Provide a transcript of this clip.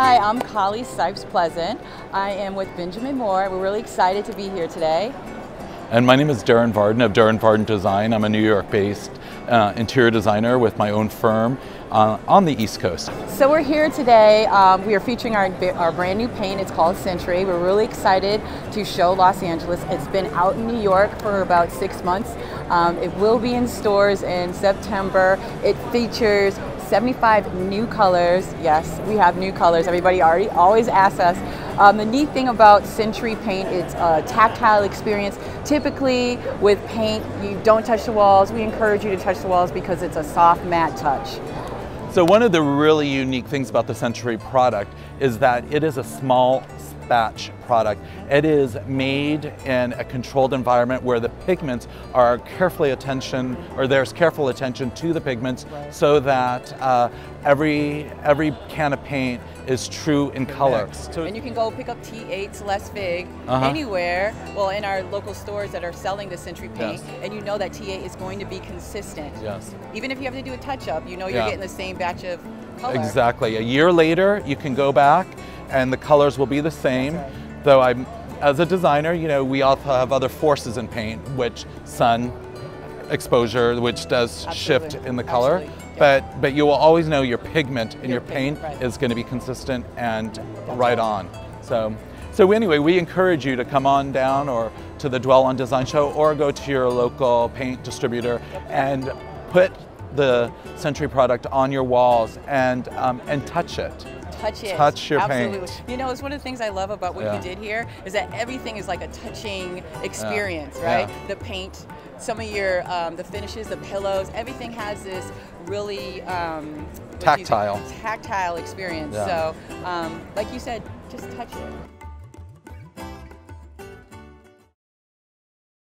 Hi, I'm Collie Sipes-Pleasant. I am with Benjamin Moore. We're really excited to be here today. And my name is Darren Varden of Darren Varden Design. I'm a New York-based interior designer with my own firm on the East Coast. So we're here today. We are featuring our brand new paint. It's called Century. We're really excited to show Los Angeles. It's been out in New York for about 6 months. It will be in stores in September. It features 75 new colors. Yes, we have new colors. Everybody always asks us. The neat thing about Century paint, it's a tactile experience. Typically with paint, you don't touch the walls. We encourage you to touch the walls because it's a soft, matte touch. So one of the really unique things about the Century product is that it is a small batch product. It is made in a controlled environment where the pigments are there's careful attention to the pigments, so that every can of paint is true in color. And you can go pick up T8 Celeste Fig anywhere, well, in our local stores that are selling the Century paint, and you know that T8 is going to be consistent. Yes. Even if you have to do a touch-up, you know you're getting the same batch of color. Exactly. A year later, you can go back and the colors will be the same. That's right. Though as a designer, you know, we also have other forces in paint, which sun exposure, which does shift in the color. But you will always know your pigment in your paint is going to be consistent and right on. So anyway, we encourage you to come on down or to the Dwell on Design show, or go to your local paint distributor and put the Century product on your walls and touch it. Touch your paint. You know, it's one of the things I love about what you did here is that everything is like a touching experience, right? The paint, some of your the finishes, the pillows, everything has this really tactile experience. So, like you said, just touch it.